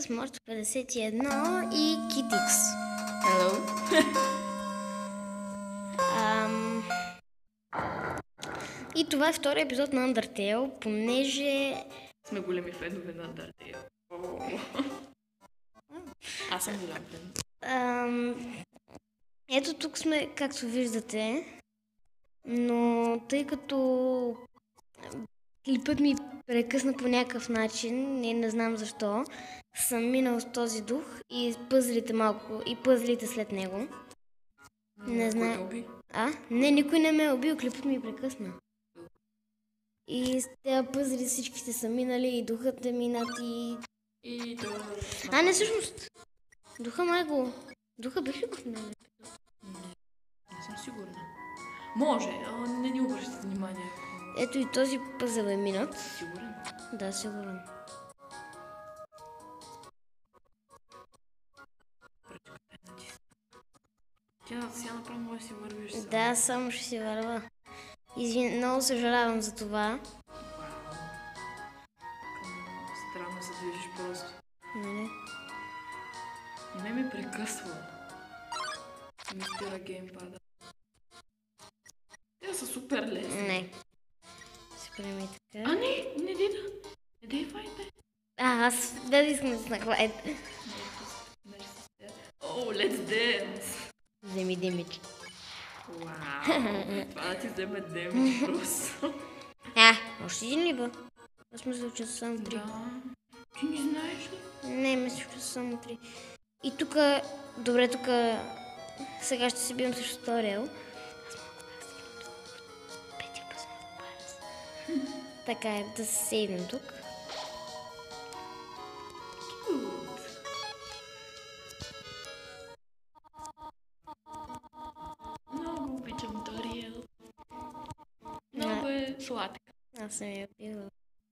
с Морто 51 и Китикс. Hello. И това е втори епизод на Undertale, понеже... Сме големи фенове на Undertale. Аз съм голям фен. Ето тук сме, както виждате, но тъй като клипът ми прекъсна по някакъв начин, не знам защо, съм минал с този дух и пъзлите малко, и пъзлите след него. Не знам. Кой те уби? Не, никой не ме е убил, клипът ми прекъсна. И с тези пъзли всичките са минали, и духът е минат, и... не, всъщност. Духа май го... Духа бих ли го в мен? Не съм сигурна. Може, не ни обръщате внимание. Ето и този пъзъл е минат. Сигурен? Да, сигурен. Тя сега направо може да си вървиш само. Да, само ще си върва. Много съжалявам за това. Странно се движиш просто. Не. Не ме прекъсва. Ми спира геймпада. Те са супер лесни. Не. Спреми така. Не дейда. Не дей файте. Аз да искам да се хвайт. Let's dance. Вземи демидж. Вау. Това да ти вземе демидж просто. Още един ли ба? Аз мисля, че са само 3. Да. Ти не знаеш ли? Не, мисля, че са само 3. И тук, добре, тук сега ще се бием срещу Торел. Така е, да се сейвнем тук. Много обичам Торел. Много е сладка. Аз съм я пила.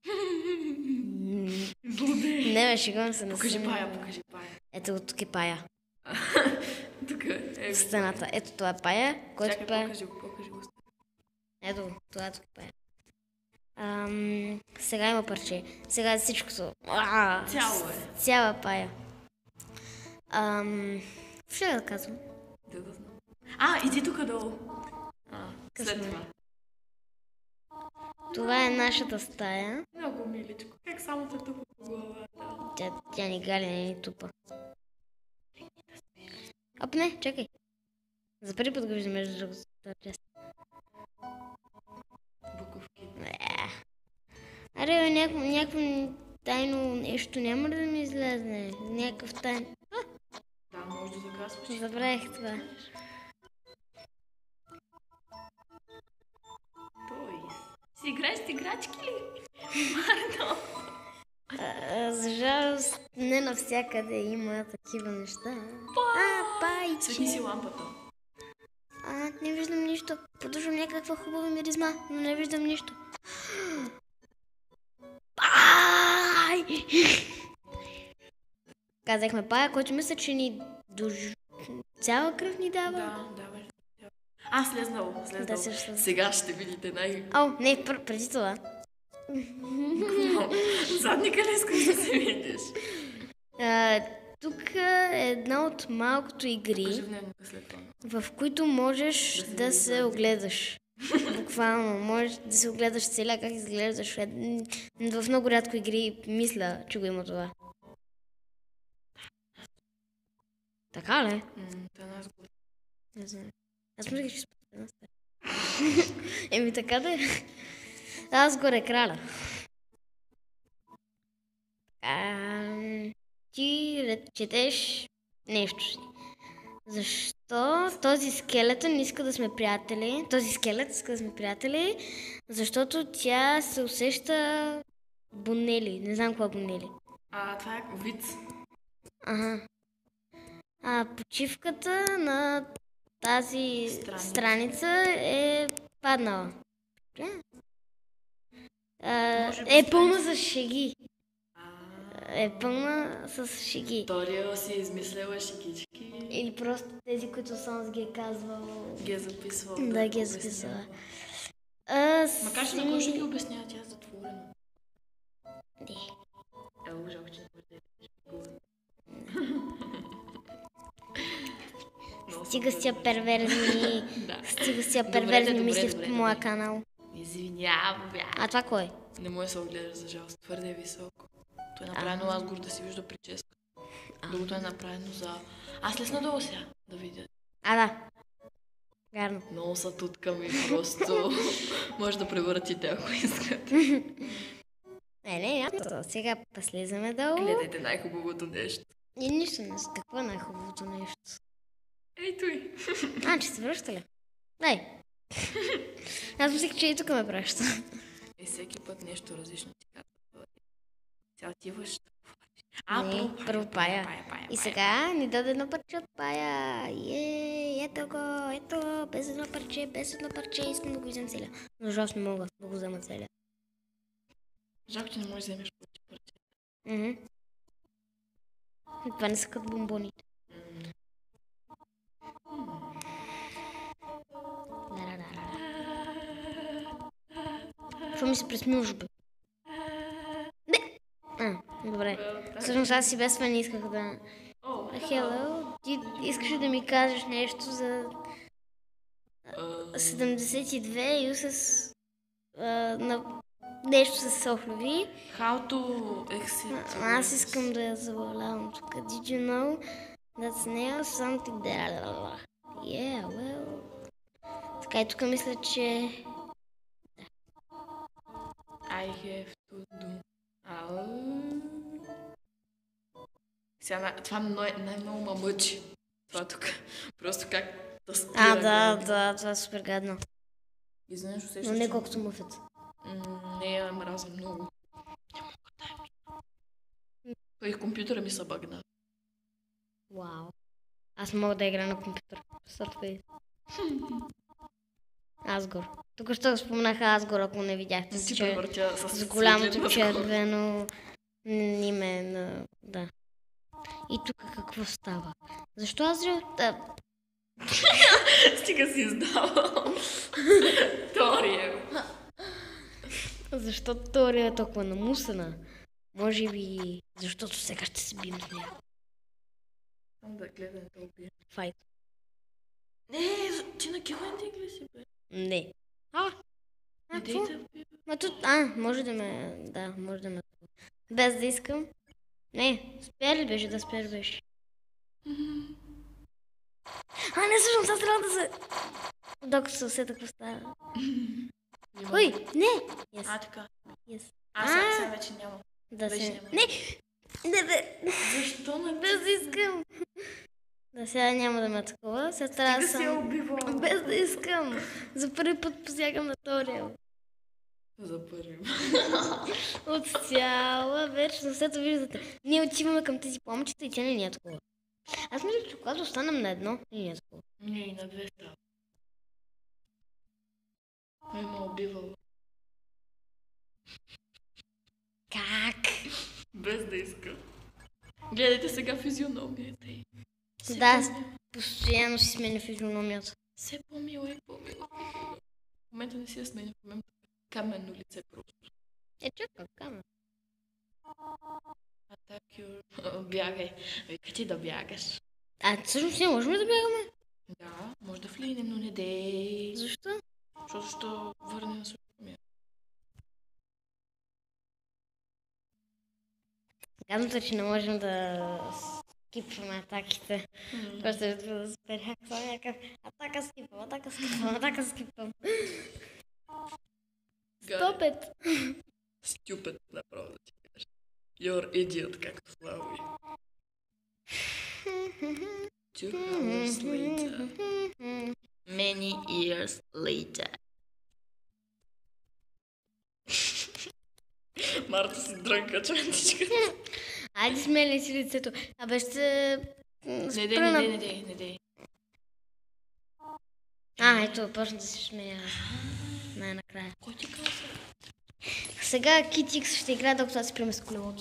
Буде. Не, шегувам се на Покажи пая. Ето го, тук е пая. Тук е. В стената. Ето това е пая, който Чакай, пая. покажи го. Ето го, това е тук е пая. Сега има парче. Сега е всичкото. Цяло е. Цяла пая. Ще да казвам. Да знам. Иди тук долу. След това. Това е нашата стая. Много миличко. Как само те тупа по главата. Тя ни галя, не ни тупа. Не, чакай. За първи път го виждам между другото. Буковки. Аре, някакво тайно нещо няма да ми излезне. Някакъв тайн. Да, може да загасваш. Забравих това. Той. Си играеш с играчки ли? Марно. За жалост, не навсякъде има такива неща. Пайче. Светни си лампата. Не виждам нищо. Подушвам някаква хубава миризма, но не виждам нищо. Казахме пая, който мисля, че ни цяла кръв ни дава. Да, даваш. Слезнало. Да, също. Сега ще видите Не, преди това. Задника ли искаш да се видиш? Тук е една от малкото игри, в които можеш да се огледаш. Буквално, можеш да се огледаш целия как изглеждаш. В много рядко игри мисля, че го има това. Така ли? Не знам. Аз мисля, че спомена стая. Така да е. Аз горе краля. Ти четеш нещо си. Защо този скелетън иска да сме приятели? Този скелет иска да сме приятели, защото тя се усеща Бонели. Не знам какво е Бонели. Това е вид. Почивката на тази страница е паднала. Е пълна с шеги. Пълна с шеги. Тория си е измисляла шегички. Или просто тези, които съм ги е казвал. Ги е записвал. Да, ги е записвала. Макар че на кой ще ги обяснява, тя е затворена. Не. Жалко, че не може да Стига с тия перверзни, Да. стига с тия Добре, перверзни добре, мисли добре, в моя добре. канал. Извинявам, бя. А това кой? Не може да се огледаш за жалост. Твърде е високо. То е направено аз горе да си вижда прическа. Другото е направено за... Аз лесно долу сега да видя. Да. Вярно. Много са тутка ми просто. Може да превъртите, ако искате. Не, няма. Сега слизаме долу. Гледайте най-хубавото нещо. И нищо не са. Какво е най-хубавото нещо? Ей, той. Че се връща ли? Дай. Аз мислех, че и тук ме праща. И всеки път нещо различно ти казва. Сега отиваш. Първо пая. И сега ни даде едно парче от пая. Ето го, без едно парче, искам да го взема целя. Но жалост не мога да го взема целя. Жалко, че не можеш да вземеш повече парче. Това не са като бомбоните. Какво ми се пресмиваш, бе? Не! Добре. Всъщност аз си без това не исках да... Hello, ти искаш ли да ми кажеш нещо за 72 и с нещо с Софрови? How to exit. Аз искам да я забавлявам тук. Did you know that's nail something there? Yeah, well... Така и тук мисля, че... I have to do... Сега, това най-много ме мъчи. Това тук. Просто как да спира. Да, това е супер гадно. Изведнъж усещаш, Но не колкото муфет. Не я мразя много. Не мога да той компютъра ми се бъгна. Вау. Аз мога да игра на компютър. Сърфей. Асгор. Тук ще споменаха Асгор, ако не видяхте. Ти превъртя с голямото червено име на... Да. И тук какво става? Защо аз Стига си издавал. Тория. Защо Тория е толкова намусена? Може би защото сега ще се бием с нея. Само да гледам да убия. Файт. Не, ти на Килентинг ли си, бе? Не. Какво? Може да ме... Да, може да ме... Без да искам. Не, спя ли беше? Да, спя ли беше? Не, всъщност аз трябва да се... Докато се усета какво става. Ой, не! Yes. Така. Yes. Сега вече няма. Да вече се... няма. Не, бе! Защо не? Без да искам. Да, сега няма да ме такова. Сега трябва да съм... Без да искам. За първи път посягам на Тория. За първи. От цяла вечност, ето виждате. Ние отиваме към тези пламъчета и тя не е такова. Аз мисля, че когато останем на едно, не е такова. Не, и на две става. Ме убивало. Как? Без да иска. Гледайте сега физиономията й. Да, постоянно си сменя физиономията. Все по-мила и по-мила. В момента не си я сменя, в момента каменно лице просто. Чакай, камера. Бягай. Вика ти да бягаш. Всъщност не можем ли да бягаме? Да, може да влинем, но не дей. Защо? Защото ще върне на същото място. Казвам, че не можем да скипваме атаките. Просто ще да спрях само някакъв атака скипвам. Stop it! Stupid, направо да ти кажа. You're idiot, както Слави. 2 hours later. Many years later. Марта си дрънка чантичката. Айде смели си лицето. Ще... Не дей. Ето, почна да се смея. Най-накрая. Кой ти каза? Сега Китикс ще играе, докато аз си приема с колелото.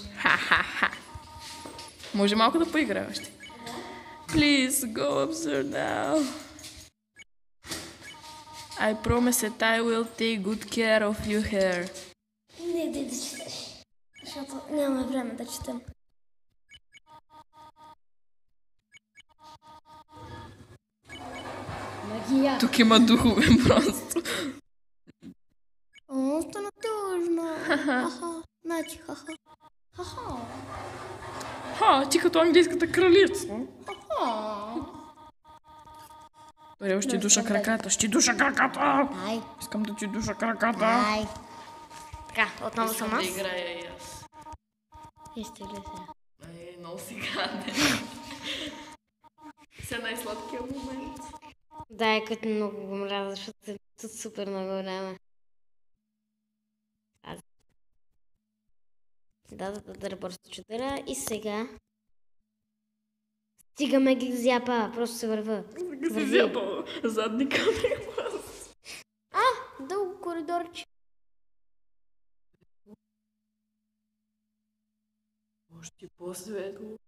Може малко да поиграем още. Please go observe now. I promise that I will take good care of your hair. Не, да четеш. Защото нямаме време да четем. Магия. Тук има духове просто. О, стана тъжно. Аха, значи, хаха. Хаха. Ти като английската кралица. Добре, ще душа краката. Ай. Искам да ти душа краката. Ай. Така, отново съм Искам аз. да играя и аз. Изтегли се. Много си гаден. Сега най-сладкия момент. Да, е като много го мразя, защото е тут супер много време. Да, просто чудера. И сега... Стигаме ги зяпа, просто се върва. Си зяпа задни камери. Дълго коридорче. Още по-светло.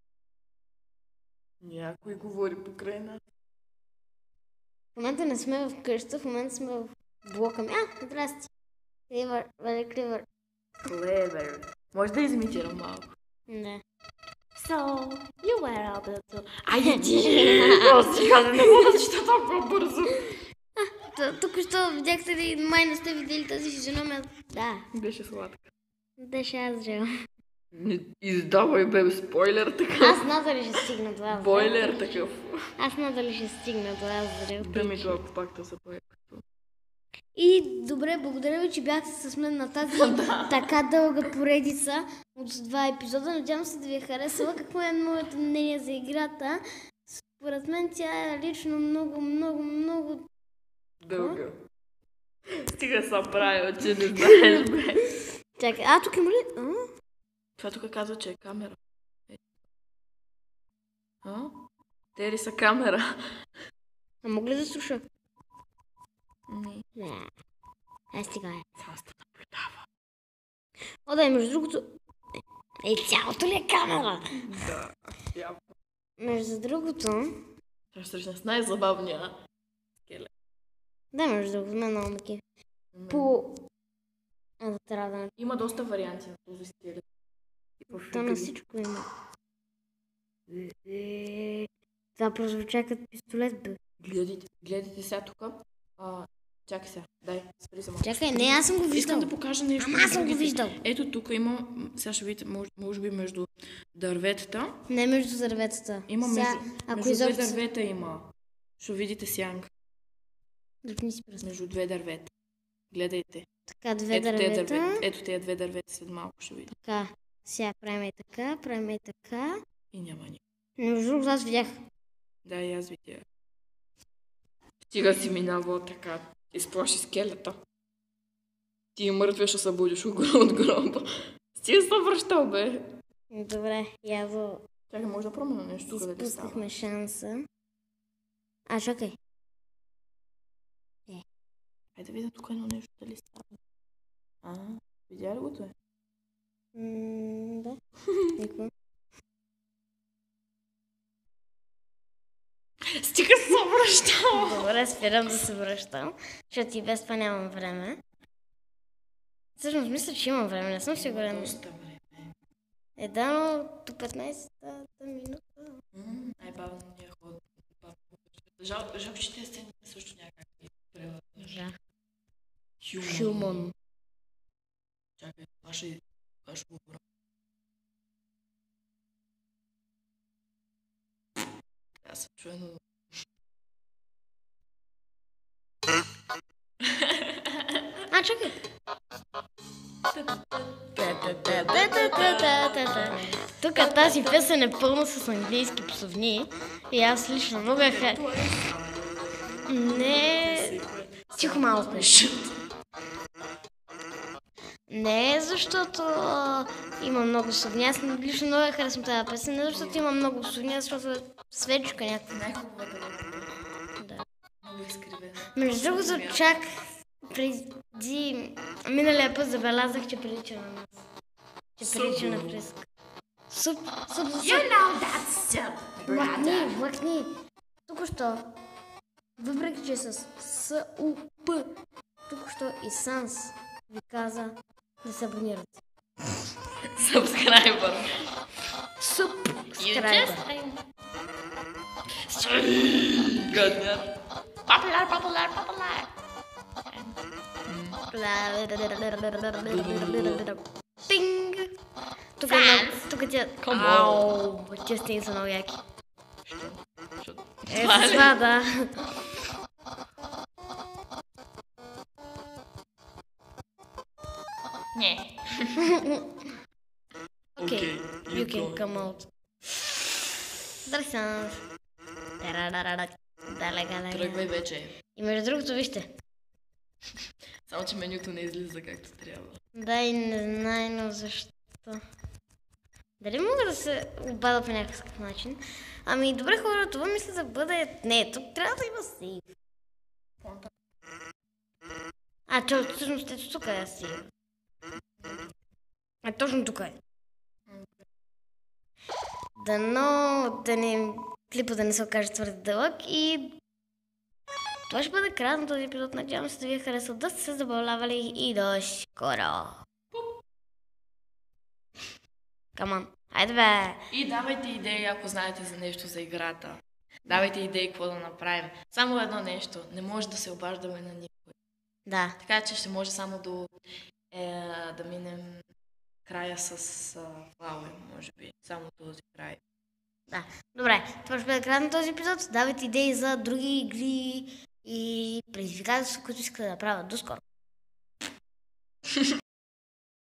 Някой говори покрай нас. В момента не сме в къща, в момента сме в блока ми. Здрасти. Кливър, вали Кливър. Клевер. Може да изимитирам малко. Не. So, you were able to... Айде! Сега не мога да чета толкова бързо. Тук що видяхте ли, май не сте видели тази физиономия? Да. Беше сладка. Беше аз жел. Не издавай, бе, спойлер така. Аз надали ще стигна до аз. Бойлер такъв. Аз надали ще стигна до аз зрел. Да ми това пак да се появи. И добре, благодаря ви, че бяхте с мен на тази така дълга поредица от 2 епизода. Надявам се да ви е харесала. Какво е моето мнение за играта? Според мен тя е лично много... Дълга. Стига съм правил, че не знаеш, бе. Чакай, тук има ли? Това тук казва, че е камера. Те ли са камера? А мога ли да слуша? Не. Стига е. Само сте наблюдава. Да, между другото... цялото ли е камера? Да, явно. Между другото... Ще срещна с най-забавния скелет. Да, между другото, мен много маки. Трябва да... Има доста варианти на този скелет. То на всичко има. Това прозвуча като пистолет, бе. Гледайте сега тук. Чакай сега, дай, спри се. Чакай, не, аз съм го виждал. Искам да покажа нещо. Ама аз съм го виждал. Ето тук има, сега ще видите, може би между дърветата. Не между дърветата. Има сега, между две дървета има. Ще видите сянка. Дръпни си пръст. Между 2 дървета. Гледайте. Така, 2 дървета. Ето тези 2 дървета след малко ще видите. Така, сега правим и така. И няма никой. Между другото, аз видях. Да, и аз видях. Стига си минава така. Изплаши скелета. Ти мъртвия ще се будиш от гроба. Стига се връщал, бе. Добре, яво. Чакай, може да променя нещо. Спуснахме шанса. Чакай. Хайде да видя тук едно нещо, дали става. Видя ли го това? Да. Никога. Стига се връщал! Добре, спирам да се връщам, защото и без това нямам време. Всъщност мисля, че имам време, не съм сигурен. Доста време. Да, но до 15-та минута. Най-бавно ни е ходно. Жалко, че тези сцени също някак превъднеш. Да. Хюмон. Чакай, аз ще го говоря. Аз се чуя, но... Чакай! Тук тази песен е пълна с английски псовни и аз лично много Не... Тихо малко. Не защото има много псовни. Аз лично много харесвам тази песен. Не защото има много псовни, защото е свечка някаква. Най-хубавата е. Да. Много изкривена. Между другото, чак преди миналия път забелязах, че прилича на нас. Че прилича на Приск. Суп. You know that soup, brother. Млъкни. Току-що, въпреки че с С-У-П, току-що и Санс ви каза да се абонирате. Subscriber. Субскрайбър. Гадняр. Popular. Пинг! Тук тя... Come on. Ау! Тия стени са много яки. Защото- Това, да. Не. Окей, you can come out. Дали са? Далега. Тръгвай вече. И между другото, вижте. Само, че менюто не излиза както трябва. Да, и не знае, но защо. Дали мога да се обада по някакъв начин? Ами, добре хора, това мисля да бъде... Не, тук трябва да има сейф. Всъщност ето тук е сейф. Точно тук е. Дано да не... клипа да не се окаже твърде дълъг и... Това ще бъде краят на този епизод. Надявам се да ви е харесал, да сте се забавлявали и до скоро. Камон, хайде бе! И давайте идеи, ако знаете за нещо за играта. Давайте идеи какво да направим. Само едно нещо. Не може да се обаждаме на никой. Да, Така че ще може само да минем края с Флауер, може би. Само този край. да. Добре, това ще бъде краят на този епизод. Давайте идеи за други игри и предизвикателства, които искате да правят. До скоро!